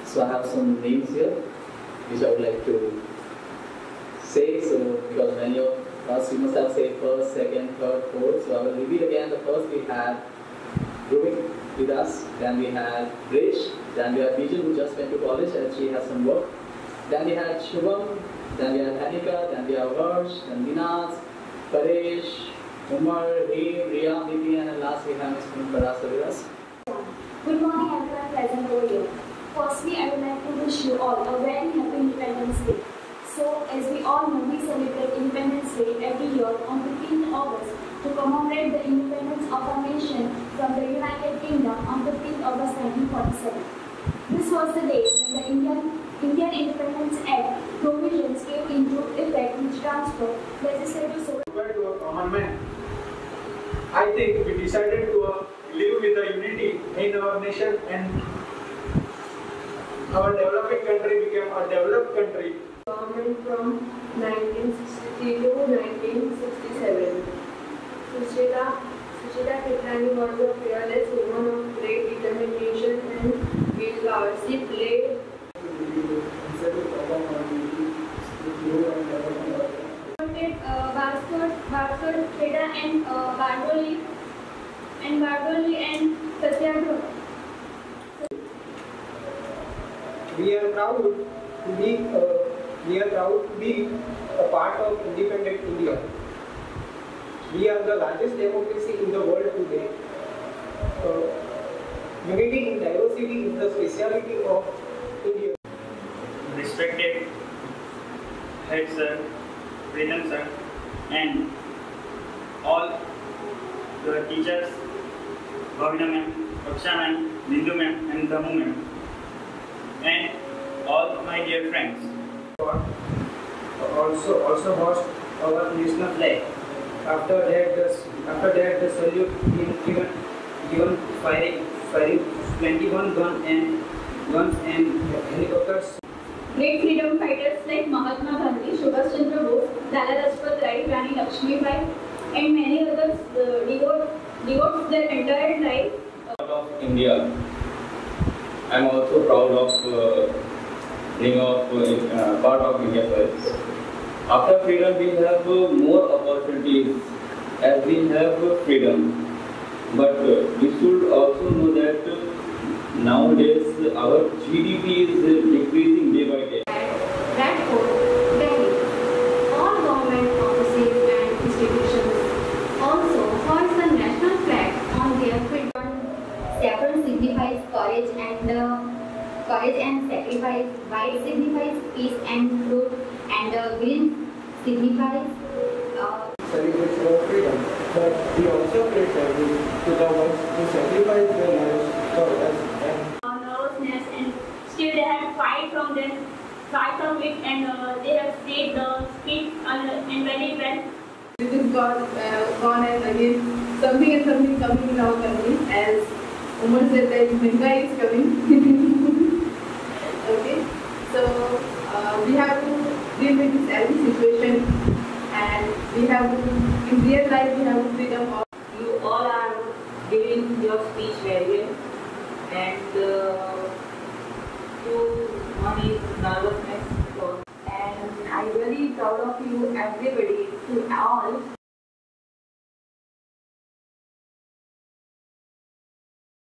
So I have some names here which I would like to say. So because many of us, you must have said first, second, third, fourth. So I will repeat again. The first we had Rubik with us. Then we had Rish. Then we had Bijal who just went to college and she has some work. Then we had Shubham. Then we had Hanika. Then we have Harsh. Then Dinaz, Paresh, Umar, Reem, Riya, Bibi, and last we have Ms. Parasa with us. Good morning everyone present over here. Firstly, I would like to wish you all a very happy Independence Day. So, as we all know, we celebrate Independence Day every year on 15th August to commemorate the independence of our nation from the United Kingdom on 15th August 1947. This was the day when the Indian Independence Act provisions came into effect which transferred legislative sovereignty to a common man. I think we decided to live with the unity in our nation and our developing country became a developed country. Government from 1963 to 1967. Sucheta Kitlani was a fearless woman of great determination and will. She played Barsod, Kheda and Bardoli and Satyagraha. We are proud to be a part of independent India. We are the largest democracy in the world today. Unity in diversity is the speciality of India. Respected head sir, Vedan sir, and all the teachers, Bhavina ma'am, Raksha ma'am, Bindu ma'am, and Damu ma'am, and all my dear friends. Also host our national flag. After that, the salute given firing 21 guns and helicopters. Great freedom fighters like Mahatma Gandhi, Subhash Chandra Bose, Lala Lajpat Rai, Rani Lakshmibai, and many others devote their entire life. Of India, I am also proud of being part of India First. After freedom, we have more opportunities as we have freedom. But we should also know that nowadays our GDP is decreasing day by day. Bradford, Delhi, all government offices and institutions also hoist the national flag on their freedom. Saffron signifies courage and sacrifice. White signifies peace and truth, and green signifies Celebrates our freedom, but we also pay tribute to the ones who sacrifice their lives for us and nervousness, and still they have fight from it, and they have said the speech and very well. This is gone and again something coming in our country, as Umar said that Mahanga is coming. Okay, so we have to deal with this every situation, and we have to, in real life, we have to freedom of. You all are giving your speech very well, and one is nervousness, and I'm really proud of you, everybody, to all.